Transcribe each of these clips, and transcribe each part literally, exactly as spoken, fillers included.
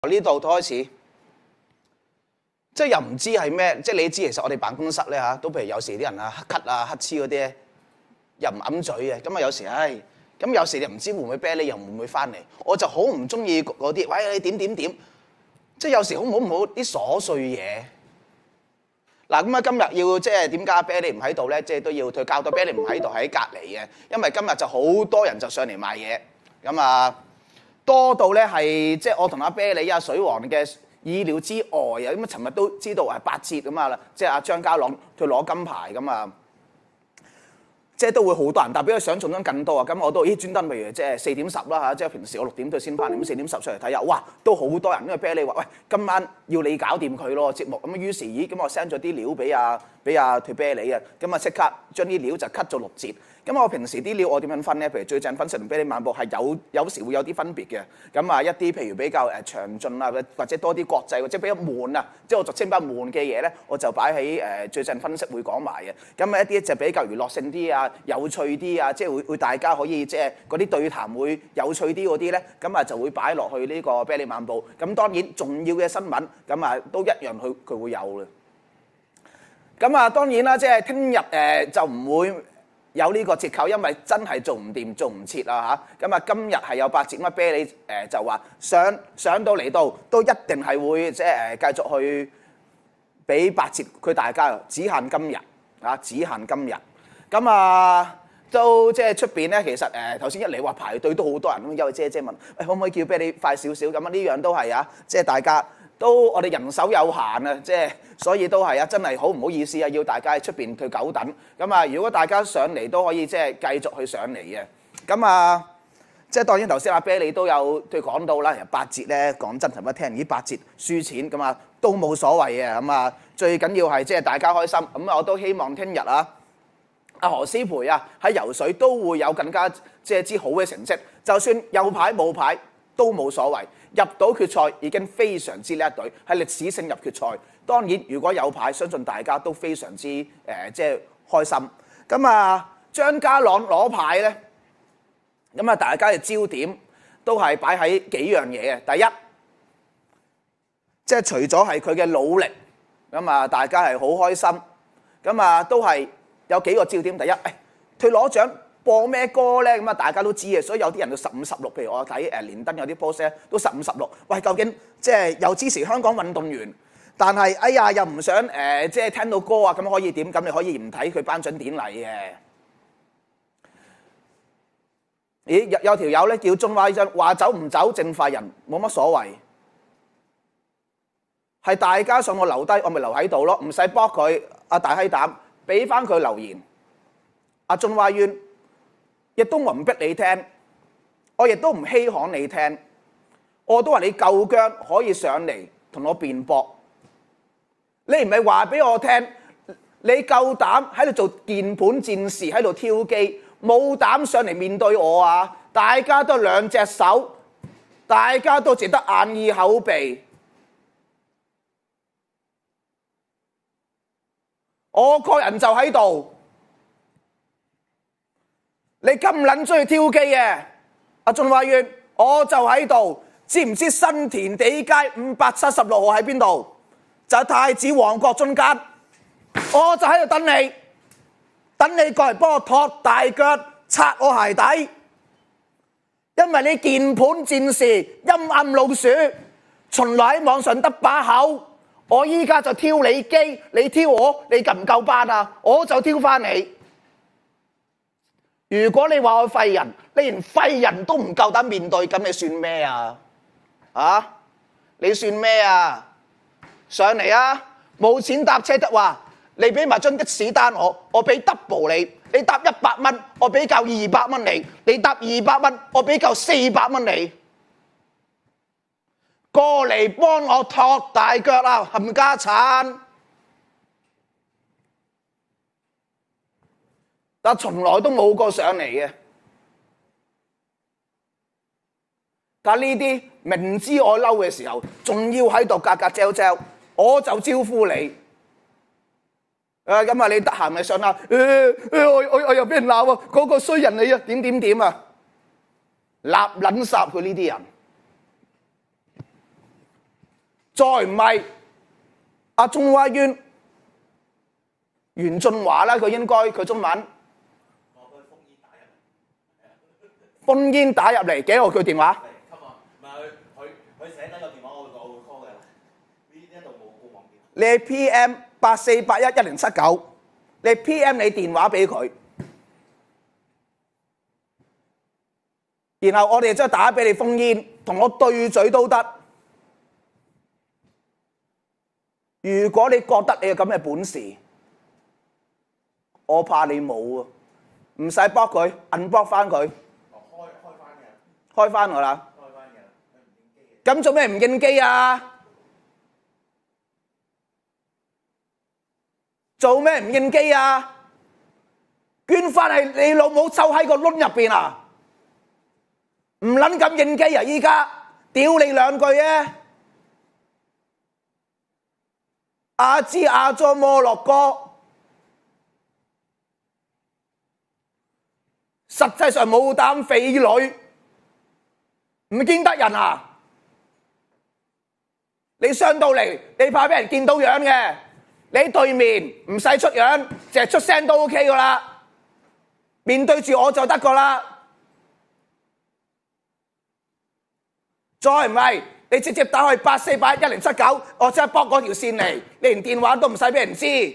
呢度開始，即係又唔知係咩，即係你知其實我哋辦公室咧嚇，都譬如有時啲人啊咳啊乞嗤嗰啲咧，又唔揞嘴嘅，咁啊有時唉，咁有時你唔知會唔會啤你，又會唔會翻嚟，我就好唔中意嗰啲，喂你點點點，即係有時好唔好唔好啲瑣碎嘢。嗱咁啊，今日要即係點解啤你唔喺度咧？即係都要佢交代啤你唔喺度喺隔離嘅，因為今日就好多人就上嚟買嘢，咁啊。多到咧係即係我同阿啤梨、阿水王嘅意料之外啊！咁啊，尋日都知道係八折咁啊，即係阿張家朗佢攞金牌咁啊，即係都會好多人，但比佢想象中更多啊！咁我都咦專登，譬如即係四點十啦嚇，即係平時我六點都先翻嚟，咁四點十出嚟睇下，哇都好多人，因為啤梨話喂今晚要你搞掂佢咯節目，咁於是咦咁我 send 咗啲料俾阿俾阿退啤梨啊，咁啊即刻將啲料就 cut 咗六折。咁我平時啲料我點樣分咧？譬如最近分析同啤梨漫步係有有時會有啲分別嘅。咁啊一啲譬如比較誒詳盡啊，或者多啲國際或者比較悶啊，即係我俗稱比較悶嘅嘢咧，我就擺喺誒最近分析會講埋嘅。咁啊一啲就比較娛樂性啲啊、有趣啲啊，即係會會大家可以即係嗰啲對談會有趣啲嗰啲咧，咁啊就會擺落去呢個啤梨漫步。咁當然重要嘅新聞咁啊都一樣佢佢會有嘅。咁啊當然啦，即係聽日誒就唔會有呢個折扣，因為真係做唔掂，做唔切啊嚇！咁啊，今日係有八折，咁啊啤梨誒就話上上到嚟到都一定係會即係誒繼續去俾八折，佢大家只限今日啊，只限今日。咁啊都即係出邊咧，其實誒頭先一嚟話排隊都好多人，咁有位姐姐問：喂，可唔可以叫啤梨快少少？咁啊呢樣都係啊，即係大家都我哋人手有限啊，即係。所以都係啊，真係好唔好意思啊，要大家喺出邊去久等。咁啊，如果大家上嚟都可以即係繼續去上嚟嘅。咁啊，即係當然頭先阿啤梨都有對講到啦，其實八折咧講真，尋日聽呢八折輸錢咁啊，都冇所謂嘅。咁啊，最緊要係即係大家開心。咁啊，我都希望聽日啊，阿何詩蓓啊喺游水都會有更加即係之好嘅成績。就算有牌冇牌都冇所謂，入到決賽已經非常之叻隊，係歷史性入決賽。當然，如果有牌，相信大家都非常之誒、呃，即係開心。咁啊，張家朗攞牌咧，咁啊，大家嘅焦點都係擺喺幾樣嘢嘅。第一，即係除咗係佢嘅努力，咁啊，大家係好開心。咁啊，都係有幾個焦點。第一，誒，佢攞獎播咩歌咧？咁啊，大家都知嘅，所以有啲人都十五十六。譬如我睇誒連登有啲 post 咧，都十五十六。喂，究竟即係又支持香港運動員？但係，哎呀，又唔想誒、呃，即係聽到歌啊，咁可以點？咁你可以唔睇佢頒獎典禮嘅。咦，有有條友咧叫鐘偉真，話走唔走，正快人，冇乜所謂。係大家想我留低，我咪留喺度咯，唔使幫佢。阿大閪膽，俾翻佢留言。阿鐘偉淵，亦都我唔逼你聽，我亦都唔稀罕你聽。我都話你夠薑，可以上嚟同我辯駁。你唔係話俾我聽，你夠膽喺度做鍵盤戰士，喺度挑機，冇膽上嚟面對我啊！大家都兩隻手，大家都只得眼耳口鼻。我個人就喺度，你咁撚中意挑機嘅，阿鐘偉淵，我就喺度。知唔知新填地街五百七十六號喺邊度？就係太子旺角中間，我就喺度等你，等你過嚟幫我托大腳、擦我鞋底，因為你鍵盤戰士、陰暗老鼠，從來喺網上得把口。我依家就挑你機，你挑我，你夠唔夠班啊？我就挑翻你。如果你話我廢人，你連廢人都唔夠膽面對，咁你算咩啊？啊？你算咩啊？上嚟啊！冇錢搭車得話，你俾埋張的士單我，我俾 double 你。你搭一百蚊，我俾夠二百蚊你。你搭二百蚊，我俾夠四百蚊你。過嚟幫我托大腳啊！冚家鏟！但從來都冇過上嚟嘅。但呢啲明知我嬲嘅時候，仲要喺度格格嚼嚼。我就招呼你，誒咁啊！你得閒咪上啦。誒誒，我我我又俾人鬧喎，嗰個衰人嚟啊！點點點啊！立撚殺佢呢啲人， 再唔係阿中華淵袁俊華啦，佢應該佢中文。烽煙打入嚟，幾號佢電話？ 唔係佢佢佢寫低個電話，我我會 call 嘅啦。呢呢度冇冇網電。 你係 P M 八四八一一零七九，你 P M 你電話俾佢，然後我哋即係打俾你烽煙，同我對嘴都得。如果你覺得你有咁嘅本事，我怕你冇啊，唔使 block 佢 ，unblock 翻佢。開翻我啦！ 開翻嘅， 咁做咩唔應機啊？做咩唔應機啊？捐翻係你老母抽喺個窿入邊啊！唔撚咁應機啊！依家屌你兩句啊！阿支阿佐摩洛哥，實際上冇膽匪女。唔見得人啊！你上到嚟，你怕俾人見到樣嘅，你對面唔使出樣，淨係出聲都 OK 噶啦。面對住我就得噶啦。再唔係，你直接打去八四八一一零七九，我即刻駁嗰條線嚟，你連電話都唔使俾人知。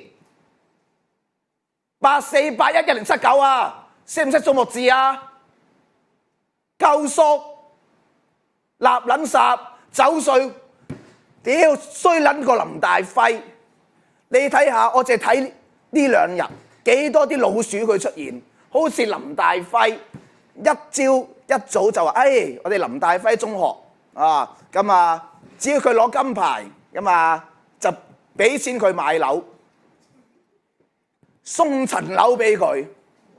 八四八一一零七九啊，識唔識數目字啊？夠熟。立撚霎走水，屌衰撚個林大輝！你睇下，我淨係睇呢兩日幾多啲老鼠佢出現，好似林大輝一朝一早就話：，誒、哎，我哋林大輝中學啊，咁啊，只要佢攞金牌，咁啊就俾錢佢買樓，送層樓俾佢，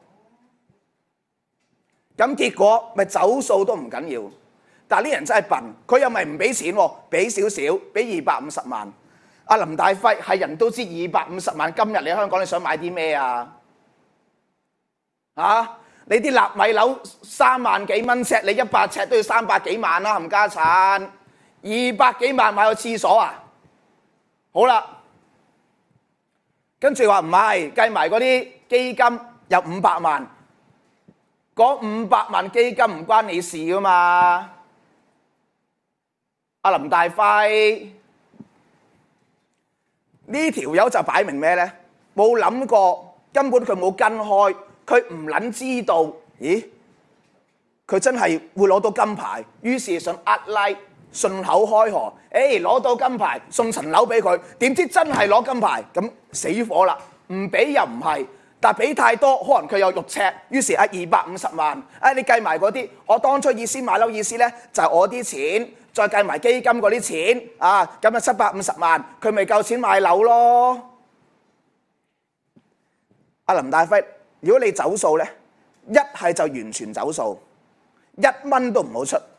咁結果咪走數都唔緊要。但係呢人真係笨，佢又咪唔俾錢喎，俾少少，俾二百五十萬。阿林大輝係人都知二百五十萬，今日你香港你想買啲咩啊？啊！你啲納米樓三萬幾蚊尺，你一百尺都要三百幾萬啦，冚家產，二百幾萬買個廁所啊！好啦，跟住話唔係，計埋嗰啲基金有五百萬，嗰五百萬基金唔關你事噶嘛。阿林大輝呢條友就擺明咩呢？冇諗過，根本佢冇跟開，佢唔撚知道，咦？佢真係會攞到金牌，於是想呃拉順口開河，誒攞到金牌送層樓俾佢，點知真係攞金牌，咁死火啦！唔俾又唔係，但係俾太多，可能佢有肉赤，於是啊二百五十萬，啊你計埋嗰啲，我當初意思買樓意思呢，就係我啲錢。再計埋基金嗰啲錢，啊，咁啊七百五十萬，佢咪夠錢買樓咯？阿林大輝，如果你走數呢，一係就完全走數，一蚊都唔好出。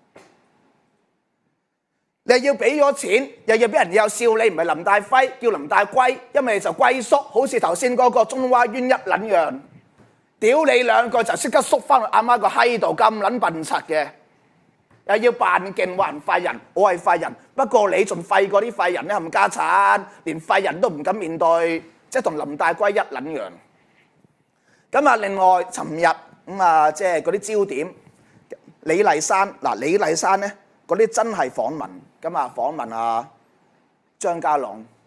你要俾咗錢，又要俾人又笑你唔係林大輝，叫林大龜，因為就龜縮，好似頭先嗰個中華淵一撚樣，屌你兩個就即刻縮翻去阿媽個閪度，咁撚笨柒嘅。又要扮勁話人廢人，我係廢人，不過你仲廢過啲廢人咧，冚家產，連廢人都唔敢面對，即係同林大龜一撚樣。咁啊，另外尋日咁啊，即係嗰啲焦點，李麗珊嗱，李麗珊咧嗰啲真係訪問，咁啊訪問啊張家朗。